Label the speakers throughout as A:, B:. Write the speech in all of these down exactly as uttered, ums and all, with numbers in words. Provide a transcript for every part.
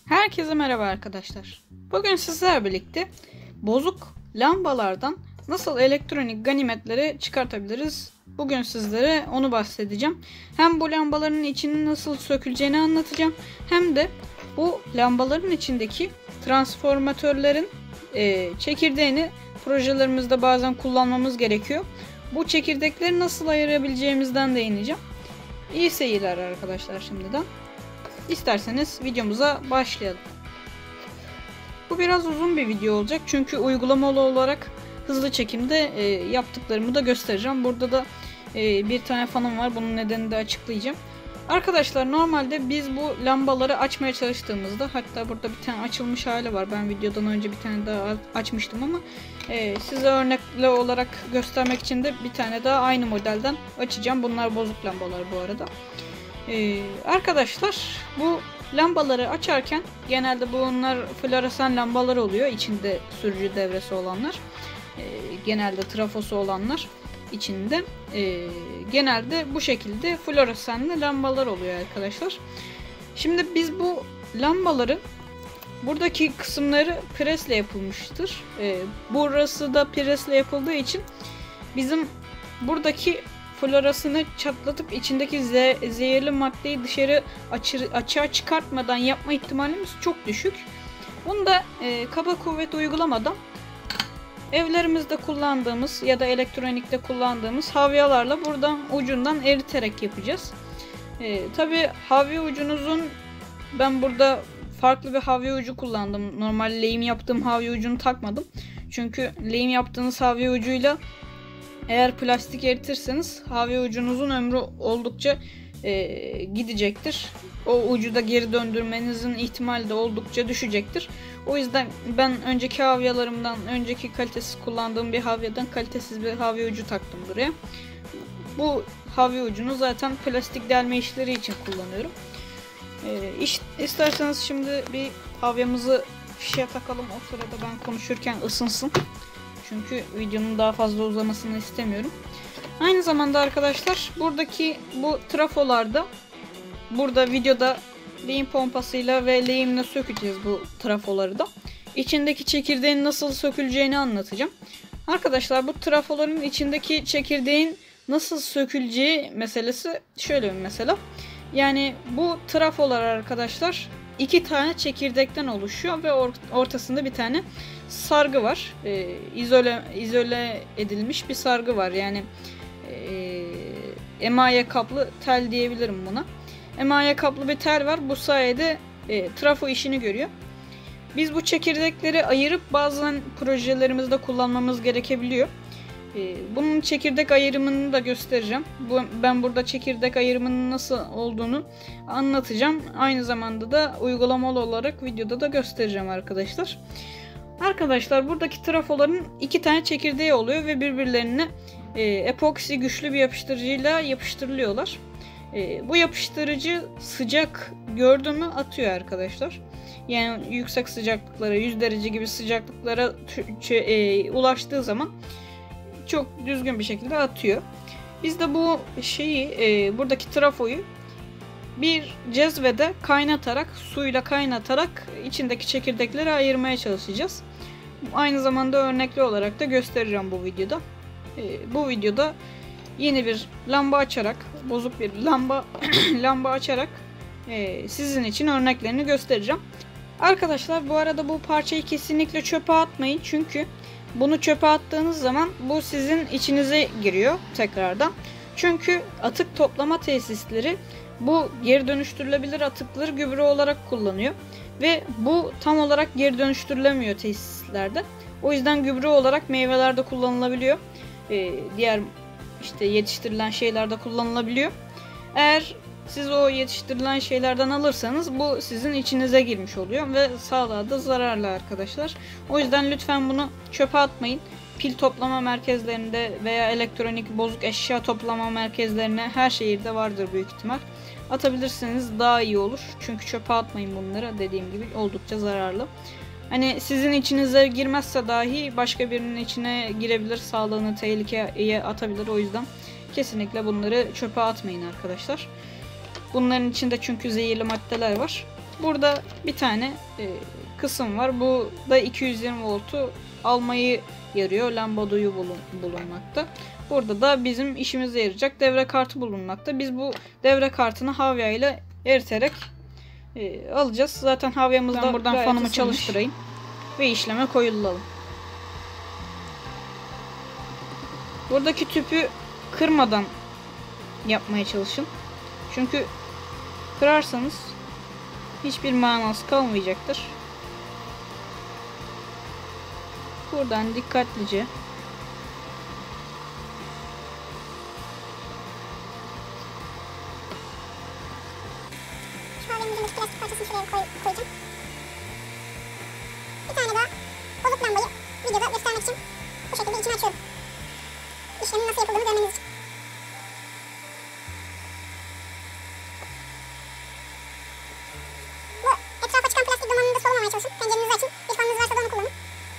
A: Herkese merhaba arkadaşlar. Bugün sizlerle birlikte bozuk lambalardan nasıl elektronik ganimetleri çıkartabiliriz? Bugün sizlere onu bahsedeceğim. Hem bu lambaların içinin nasıl söküleceğini anlatacağım. Hem de bu lambaların içindeki transformatörlerin e, çekirdeğini projelerimizde bazen kullanmamız gerekiyor. Bu çekirdekleri nasıl ayırabileceğimizden değineceğim. İyi seyirler arkadaşlar şimdiden. İsterseniz videomuza başlayalım. Bu biraz uzun bir video olacak çünkü uygulamalı olarak hızlı çekimde e, yaptıklarımı da göstereceğim. Burada da e, bir tane fanım var, bunun nedenini de açıklayacağım. Arkadaşlar normalde biz bu lambaları açmaya çalıştığımızda, hatta burada bir tane açılmış hali var. Ben videodan önce bir tane daha açmıştım ama e, size örnekle olarak göstermek için de bir tane daha aynı modelden açacağım. Bunlar bozuk lambalar bu arada. Ee, arkadaşlar bu lambaları açarken genelde bunlar floresan lambalar oluyor, içinde sürücü devresi olanlar, ee, genelde trafosu olanlar içinde ee, genelde bu şekilde floresanlı lambalar oluyor arkadaşlar. Şimdi biz bu lambaları, buradaki kısımları presle yapılmıştır. Ee, burası da presle yapıldığı için bizim buradaki florasını çatlatıp içindeki ze zehirli maddeyi dışarı açı açığa çıkartmadan yapma ihtimalimiz çok düşük. Bunu da e, kaba kuvvet uygulamadan evlerimizde kullandığımız ya da elektronikte kullandığımız havyalarla buradan ucundan eriterek yapacağız. E, Tabi havya ucunuzun, ben burada farklı bir havya ucu kullandım. Normal lehim yaptığım havya ucunu takmadım. Çünkü lehim yaptığınız havya ucuyla eğer plastik eritirseniz havya ucunuzun ömrü oldukça e, gidecektir. O ucu da geri döndürmenizin ihtimali de oldukça düşecektir. O yüzden ben önceki havyalarımdan, önceki kalitesiz kullandığım bir havyadan kalitesiz bir havya ucu taktım buraya. Bu havya ucunu zaten plastik delme işleri için kullanıyorum. E, iş, isterseniz şimdi bir havyamızı fişe takalım. O sırada ben konuşurken ısınsın. Çünkü videonun daha fazla uzamasını istemiyorum. Aynı zamanda arkadaşlar buradaki bu trafolarda, burada videoda lehim pompasıyla ve lehimle sökeceğiz bu trafoları da. İçindeki çekirdeğin nasıl söküleceğini anlatacağım. Arkadaşlar bu trafoların içindeki çekirdeğin nasıl söküleceği meselesi şöyle bir mesele. Yani bu trafolar arkadaşlar iki tane çekirdekten oluşuyor ve ortasında bir tane sargı var. Ee, izole izole edilmiş bir sargı var. Yani e, emaye kaplı tel diyebilirim buna. Emaye kaplı bir tel var. Bu sayede e, trafo işini görüyor. Biz bu çekirdekleri ayırıp bazen projelerimizde kullanmamız gerekebiliyor. E, bunun çekirdek ayırımını da göstereceğim. Bu, ben burada çekirdek ayırımının nasıl olduğunu anlatacağım. Aynı zamanda da uygulamalı olarak videoda da göstereceğim arkadaşlar. Arkadaşlar buradaki trafoların iki tane çekirdeği oluyor ve birbirlerine e, epoksi güçlü bir yapıştırıcıyla yapıştırılıyorlar. E, bu yapıştırıcı sıcak gördü mü atıyor arkadaşlar. Yani yüksek sıcaklıklara, yüz derece gibi sıcaklıklara e, ulaştığı zaman çok düzgün bir şekilde atıyor. Biz de bu şeyi, e, buradaki trafoyu bir cezvede kaynatarak, suyla kaynatarak içindeki çekirdekleri ayırmaya çalışacağız. Aynı zamanda örnekli olarak da göstereceğim bu videoda. Ee, bu videoda yeni bir lamba açarak, bozuk bir lamba lamba açarak e, sizin için örneklerini göstereceğim. Arkadaşlar bu arada bu parçayı kesinlikle çöpe atmayın, çünkü bunu çöpe attığınız zaman bu sizin içinize giriyor tekrardan. Çünkü atık toplama tesisleri bu geri dönüştürülebilir atıkları gübre olarak kullanıyor. Ve bu tam olarak geri dönüştürülemiyor tesislerde. O yüzden gübre olarak meyvelerde kullanılabiliyor. Ee, diğer işte yetiştirilen şeylerde kullanılabiliyor. Eğer siz o yetiştirilen şeylerden alırsanız bu sizin içinize girmiş oluyor ve sağlığa da zararlı arkadaşlar. O yüzden lütfen bunu çöpe atmayın. Pil toplama merkezlerinde veya elektronik bozuk eşya toplama merkezlerine, her şehirde vardır büyük ihtimal. Atabilirseniz daha iyi olur. Çünkü çöpe atmayın bunları. Dediğim gibi oldukça zararlı. Hani sizin içinize girmezse dahi başka birinin içine girebilir. Sağlığını tehlikeye atabilir. O yüzden kesinlikle bunları çöpe atmayın arkadaşlar. Bunların içinde çünkü zehirli maddeler var. Burada bir tane e, kısım var. Bu da iki yüz yirmi voltu almayı yarıyor. Lamba duyu bulun, bulunmakta. Burada da bizim işimize yarayacak devre kartı bulunmakta. Biz bu devre kartını havya ile eriterek e, alacağız. Zaten havyamızda ben buradan fanımı ısınmış. Çalıştırayım ve işleme koyulalım. Buradaki tüpü kırmadan yapmaya çalışın. Çünkü kırarsanız hiçbir manası kalmayacaktır. Buradan dikkatlice
B: şu an benim plastik parçasını şuraya koy, koyacağım. Bir tane daha bozuk lambayı videoda göstermek için bu şekilde içine açıyorum. İşlemin nasıl yapıldığını görmeniz için. Bu etrafa çıkan plastik dumanını da solumamaya çalışın. Pencerenizi açın. Bir fanınız varsa da onu kullanın.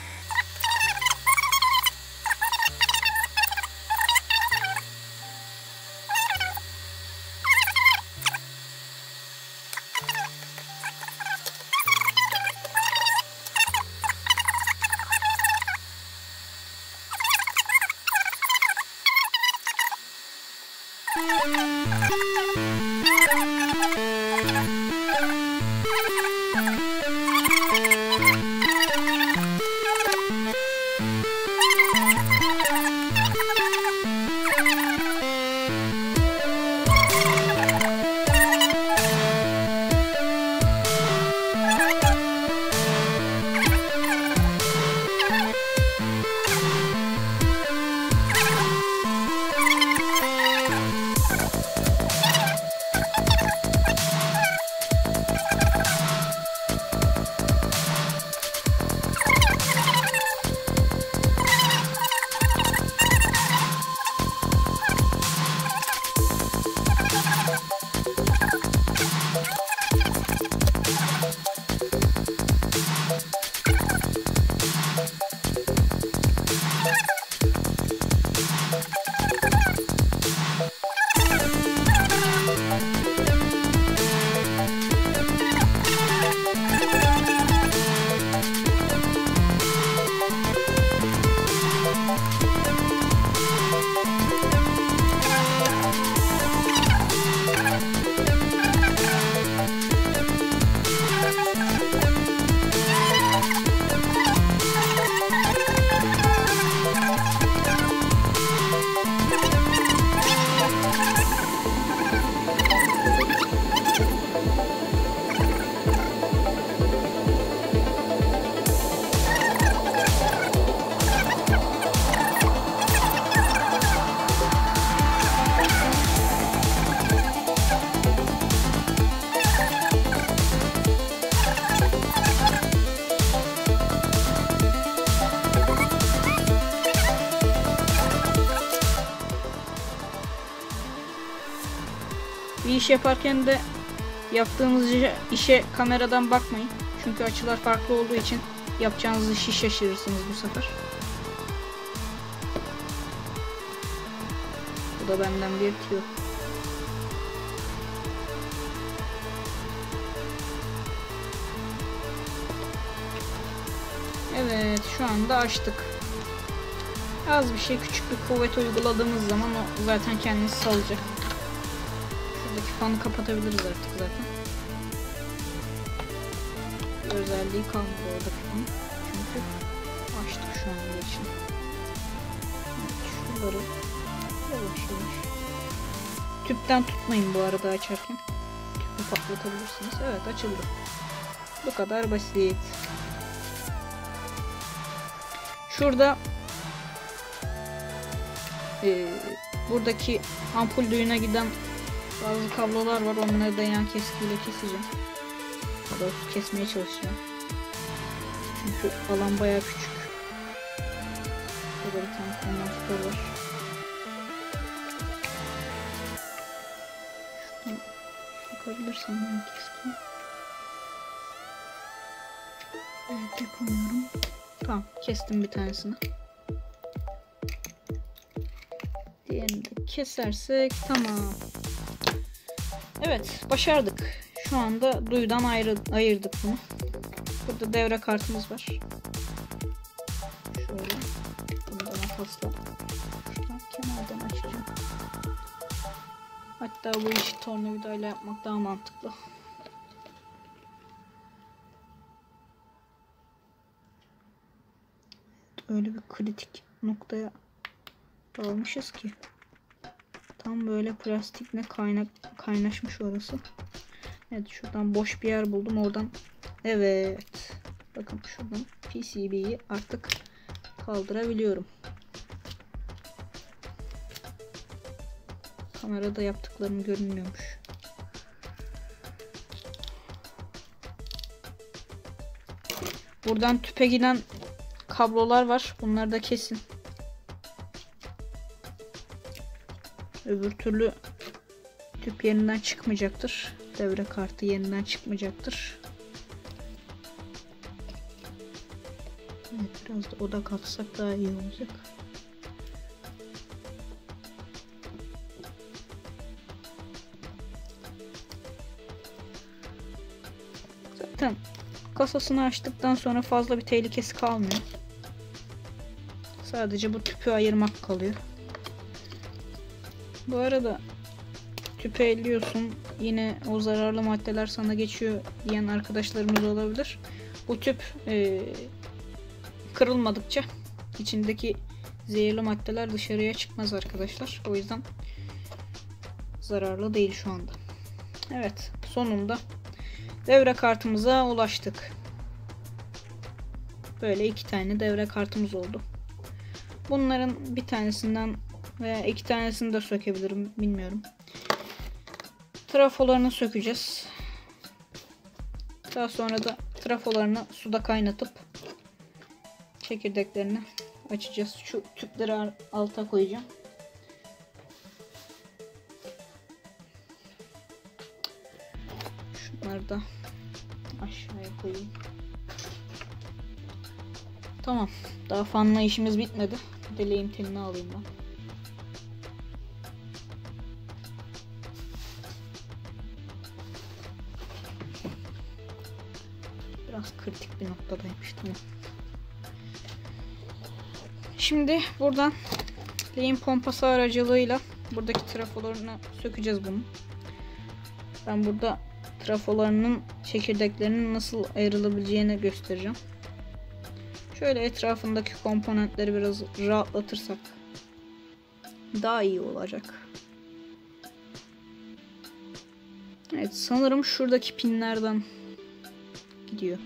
A: Bir iş yaparken de yaptığınız işe kameradan bakmayın. Çünkü açılar farklı olduğu için yapacağınız işi şaşırırsınız bu sefer. Bu da benden bir tüyo. Evet, şu anda açtık. Az bir şey, küçük bir kuvvet uyguladığımız zaman o zaten kendisi salacak. Şuradaki fanı kapatabiliriz artık zaten. Bir özelliği kalmadı oradaki fan. Çünkü açtık şu anda için. Evet, şuraları yavaş yavaş. Tüpten tutmayın bu arada açarken. Tüpü patlatabilirsiniz. Evet, açıldı. Bu kadar basit. Şurada e, buradaki ampul düğüne giden bazı kablolar var. Onları da yan keskiyle keseceğim. Daha doğrusu kesmeye çalışacağım. Çünkü alan bayağı küçük. Burada bir tane kondansatör var. Şuradan bakabilirsem yan keskiye. Evet, yapamıyorum. Tamam, kestim bir tanesini. Diğerini de kesersek tamam. Evet, başardık. Şu anda duyudan ayrı, ayırdık bunu. Burada devre kartımız var. Şöyle. Bunu da makasla şuradan kenardan açacağım. Hatta bu işi tornavidayla yapmak daha mantıklı. Öyle bir kritik noktaya almışız ki tam böyle plastikle kaynak kaynaşmış orası. Evet, şuradan boş bir yer buldum, oradan. Evet, bakın şuradan P C B'yi artık kaldırabiliyorum. Kamerada yaptıklarım görünmüyormuş. Buradan tüpe giden kablolar var. Bunları da kesin. Öbür türlü tüp yerinden çıkmayacaktır. Devre kartı yerinden çıkmayacaktır. Evet, biraz da odak atsak daha iyi olacak. Zaten kasasını açtıktan sonra fazla bir tehlikesi kalmıyor. Sadece bu tüpü ayırmak kalıyor. Bu arada tüpü elliyorsun, yine o zararlı maddeler sana geçiyor diyen arkadaşlarımız olabilir. Bu tüp e, kırılmadıkça içindeki zehirli maddeler dışarıya çıkmaz arkadaşlar. O yüzden zararlı değil şu anda. Evet, sonunda devre kartımıza ulaştık. Böyle iki tane devre kartımız oldu. Bunların bir tanesinden veya iki tanesini de sökebilirim, bilmiyorum. Trafolarını sökeceğiz. Daha sonra da trafolarını suda kaynatıp çekirdeklerini açacağız. Şu tüpleri alta koyacağım. Şunları da aşağıya koyayım. Tamam. Daha fanla işimiz bitmedi. Bir de lehim telini alayım ben. Biraz kritik bir noktadaymış. Tamam. Şimdi buradan lehim pompası aracılığıyla buradaki trafolarını sökeceğiz bunu. Ben burada trafolarının çekirdeklerinin nasıl ayrılabileceğini göstereceğim. Şöyle etrafındaki komponentleri biraz rahatlatırsak daha iyi olacak. Evet, sanırım şuradaki pinlerden gidiyor.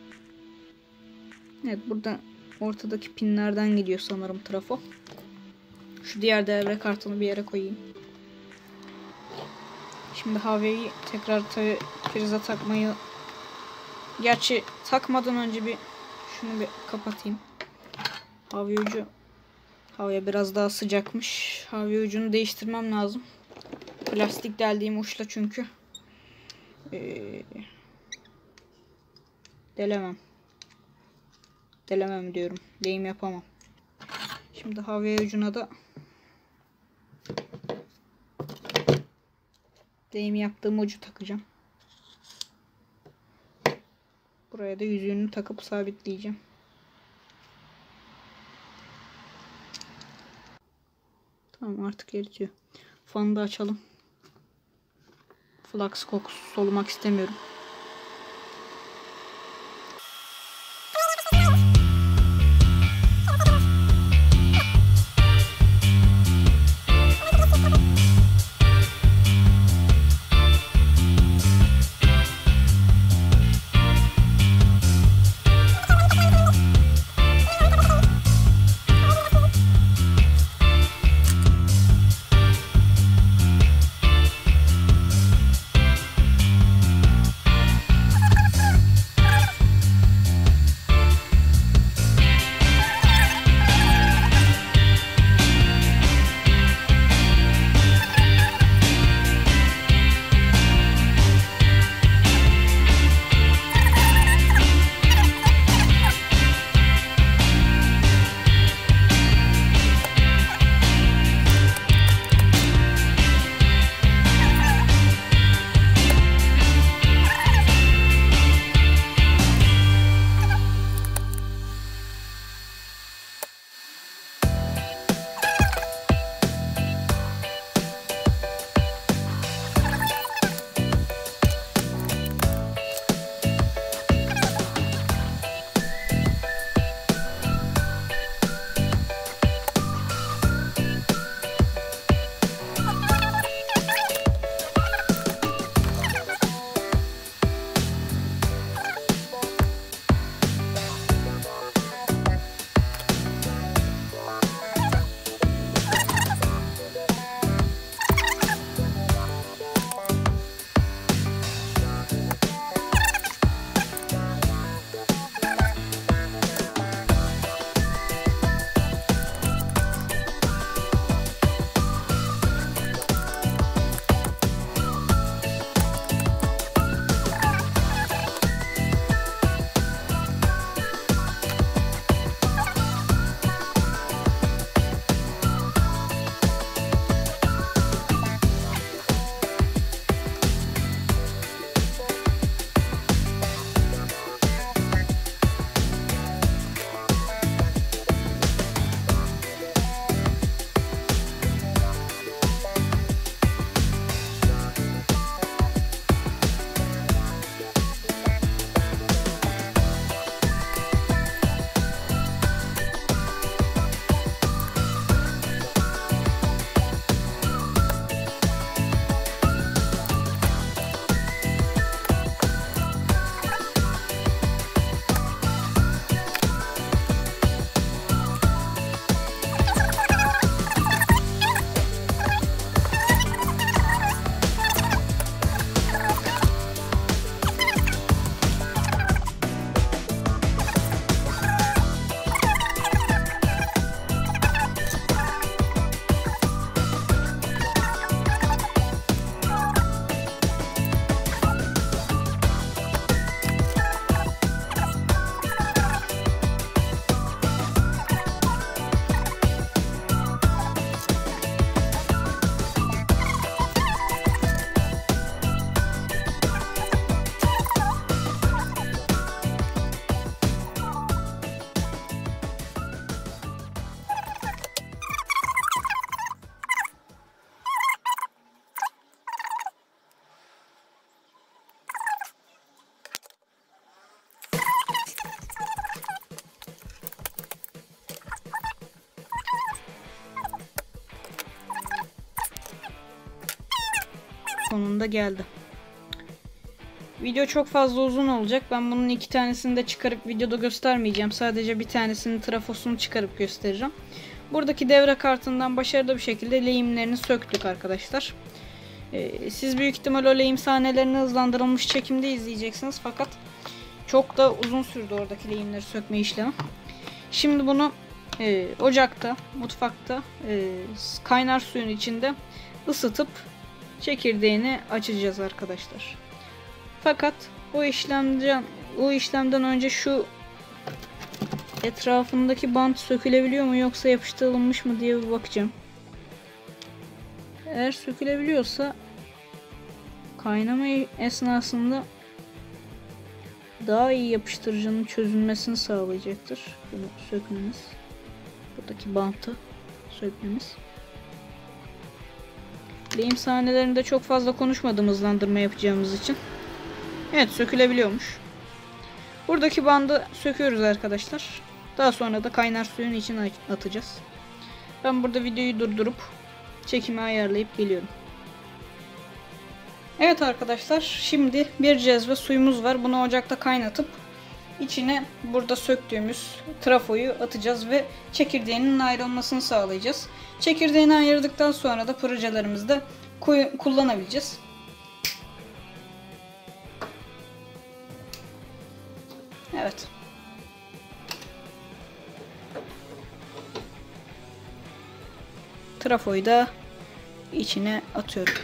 A: Evet, burada ortadaki pinlerden gidiyor sanırım trafo. Şu diğer devre kartını bir yere koyayım. Şimdi havyayı tekrar tabi prize takmayı, gerçi takmadan önce bir şunu bir kapatayım. Havya ucu, havya biraz daha sıcakmış. Havya ucunu değiştirmem lazım. Plastik deldiğim uçla çünkü ee, delemem. Delemem diyorum. Lehim yapamam. Şimdi havya ucuna da lehim yaptığım ucu takacağım. Buraya da yüzüğünü takıp sabitleyeceğim. Tamam, artık eritiyor. Fanı da açalım. Flux kokusu solumak istemiyorum. sonunda geldi. Video çok fazla uzun olacak. Ben bunun iki tanesini de çıkarıp videoda göstermeyeceğim. Sadece bir tanesinin trafosunu çıkarıp göstereceğim. Buradaki devre kartından başarılı bir şekilde lehimlerini söktük arkadaşlar. Ee, siz büyük ihtimal o lehim sahnelerini hızlandırılmış çekimde izleyeceksiniz. Fakat çok da uzun sürdü oradaki lehimleri sökme işlemi. Şimdi bunu e, ocakta, mutfakta e, kaynar suyun içinde ısıtıp çekirdeğini açacağız arkadaşlar. Fakat o işlemden o işlemden önce şu etrafındaki bant sökülebiliyor mu yoksa yapıştırılmış mı diye bir bakacağım. Eğer sökülebiliyorsa kaynama esnasında daha iyi yapıştırıcının çözülmesini sağlayacaktır. Bunu sökmemiz. Buradaki bantı sökmemiz. Lehim sahnelerinde çok fazla konuşmadım hızlandırma yapacağımız için. Evet, sökülebiliyormuş. Buradaki bandı söküyoruz arkadaşlar. Daha sonra da kaynar suyun içine atacağız. Ben burada videoyu durdurup çekimi ayarlayıp geliyorum. Evet arkadaşlar, şimdi bir cezve suyumuz var. Bunu ocakta kaynatıp içine burada söktüğümüz trafoyu atacağız ve çekirdeğinin ayrılmasını sağlayacağız. Çekirdeğini ayırdıktan sonra da projelerimizde kullanabileceğiz. Evet. Trafoyu da içine atıyorum.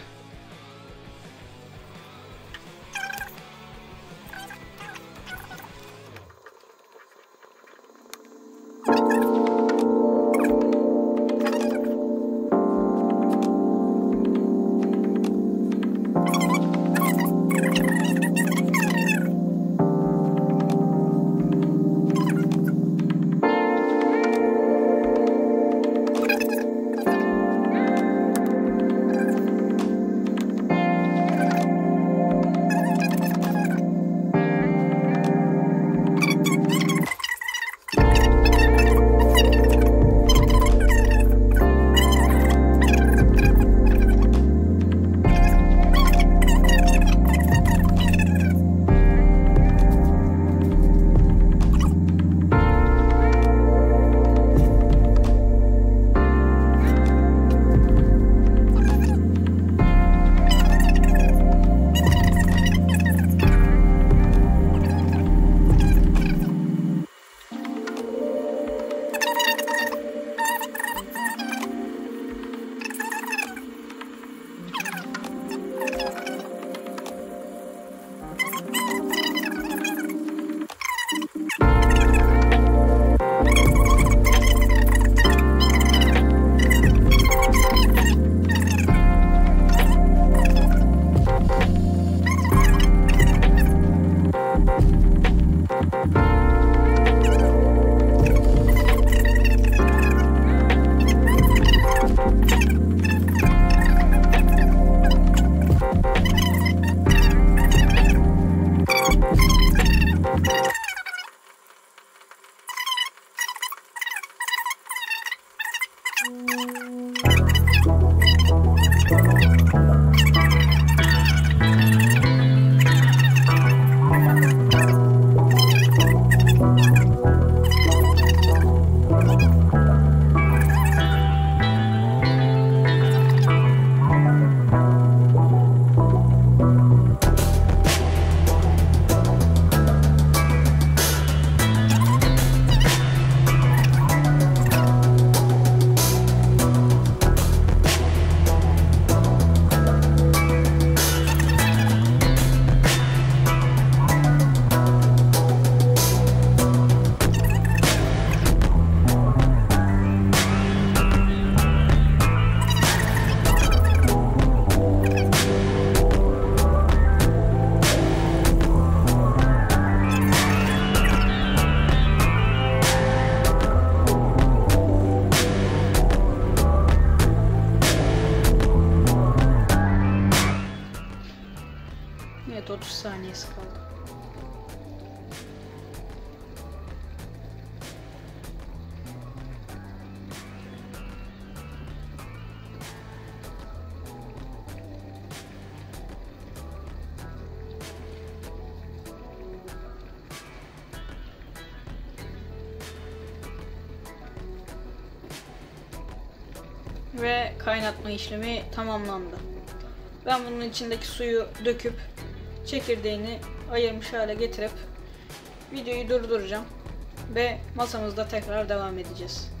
A: ve kaynatma işlemi tamamlandı. Ben bunun içindeki suyu döküp çekirdeğini ayırmış hale getirip videoyu durduracağım ve masamızda tekrar devam edeceğiz.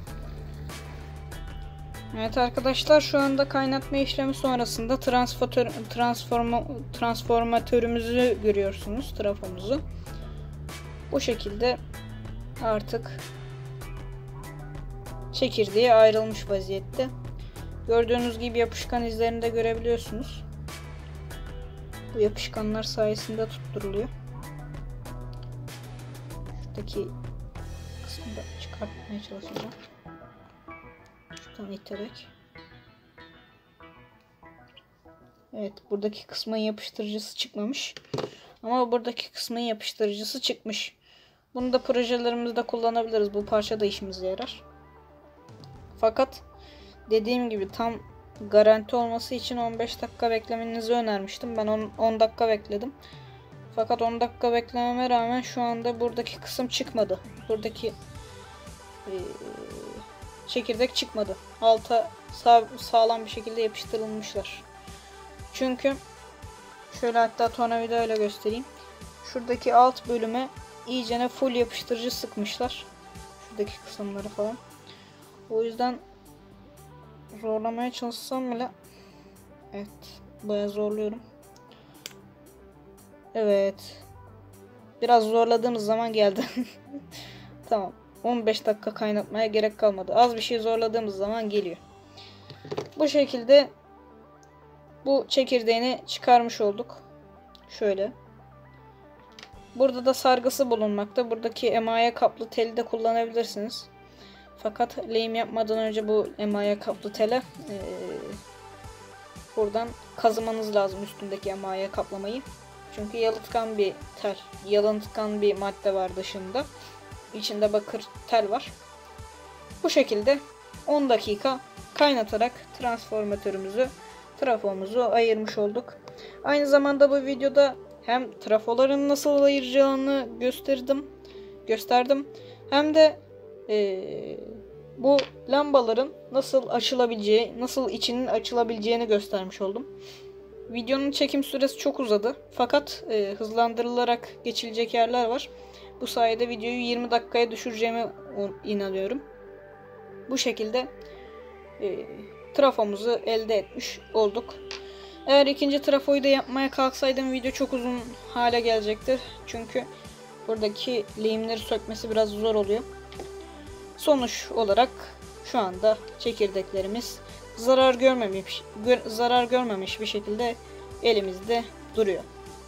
A: Evet arkadaşlar, şu anda kaynatma işlemi sonrasında transformatör, transforma, transformatörümüzü görüyorsunuz, trafomuzu. Bu şekilde artık çekirdeği ayrılmış vaziyette. Gördüğünüz gibi yapışkan izlerini de görebiliyorsunuz. Bu yapışkanlar sayesinde tutturuluyor. Şuradaki kısmını da çıkartmaya çalışacağım. Şuradan iterek. Evet, buradaki kısmın yapıştırıcısı çıkmamış. Ama buradaki kısmın yapıştırıcısı çıkmış. Bunu da projelerimizde kullanabiliriz. Bu parça da işimize yarar. Fakat dediğim gibi tam garanti olması için on beş dakika beklemenizi önermiştim. Ben on dakika bekledim. Fakat on dakika beklememe rağmen şu anda buradaki kısım çıkmadı. Buradaki e, çekirdek çıkmadı. Alta sağ, sağlam bir şekilde yapıştırılmışlar. Çünkü şöyle, hatta tornavida ile göstereyim. Şuradaki alt bölüme iyicene full yapıştırıcı sıkmışlar. Şuradaki kısımları falan. O yüzden zorlamaya çalışsam bile, evet, bayağı zorluyorum. Evet. Biraz zorladığımız zaman geldi. Tamam. on beş dakika kaynatmaya gerek kalmadı. Az bir şey zorladığımız zaman geliyor. Bu şekilde bu çekirdeğini çıkarmış olduk. Şöyle. Burada da sargısı bulunmakta. Buradaki emaye kaplı teli de kullanabilirsiniz. Fakat lehim yapmadan önce bu emaye kaplı tele ee, buradan kazımanız lazım, üstündeki emaye kaplamayı. Çünkü yalıtkan bir tel, yalıtkan bir madde var dışında. İçinde bakır tel var. Bu şekilde on dakika kaynatarak transformatörümüzü, trafomuzu ayırmış olduk. Aynı zamanda bu videoda hem trafoların nasıl ayıracağını gösterdim, gösterdim. Hem de ee, bu lambaların nasıl açılabileceği, nasıl içinin açılabileceğini göstermiş oldum. Videonun çekim süresi çok uzadı. Fakat e, hızlandırılarak geçilecek yerler var. Bu sayede videoyu yirmi dakikaya düşüreceğime inanıyorum. Bu şekilde e, trafomuzu elde etmiş olduk. Eğer ikinci trafoyu da yapmaya kalksaydım video çok uzun hale gelecektir. Çünkü buradaki lehimleri sökmesi biraz zor oluyor. Sonuç olarak şu anda çekirdeklerimiz zarar görmemiş, gör, zarar görmemiş bir şekilde elimizde duruyor.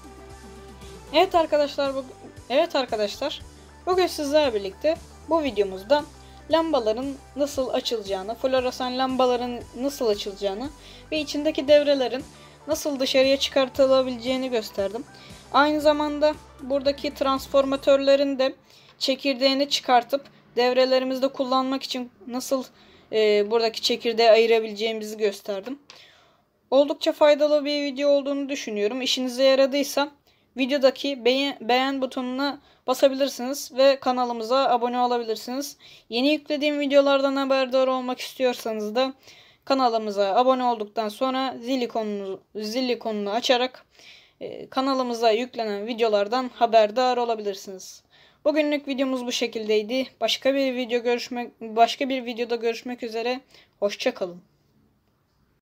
A: Evet arkadaşlar, bu, evet arkadaşlar, bugün sizlerle birlikte bu videomuzda lambaların nasıl açılacağını, floresan lambaların nasıl açılacağını ve içindeki devrelerin nasıl dışarıya çıkartılabileceğini gösterdim. Aynı zamanda buradaki transformatörlerin de çekirdeğini çıkartıp devrelerimizde kullanmak için nasıl e, buradaki çekirdeği ayırabileceğimizi gösterdim. Oldukça faydalı bir video olduğunu düşünüyorum. İşinize yaradıysa videodaki beğen, beğen butonuna basabilirsiniz ve kanalımıza abone olabilirsiniz. Yeni yüklediğim videolardan haberdar olmak istiyorsanız da kanalımıza abone olduktan sonra zil ikonunu, zil ikonunu açarak e, kanalımıza yüklenen videolardan haberdar olabilirsiniz. Bugünlük videomuz bu şekildeydi. Başka bir video görüşmek başka bir videoda görüşmek üzere. Hoşça kalın.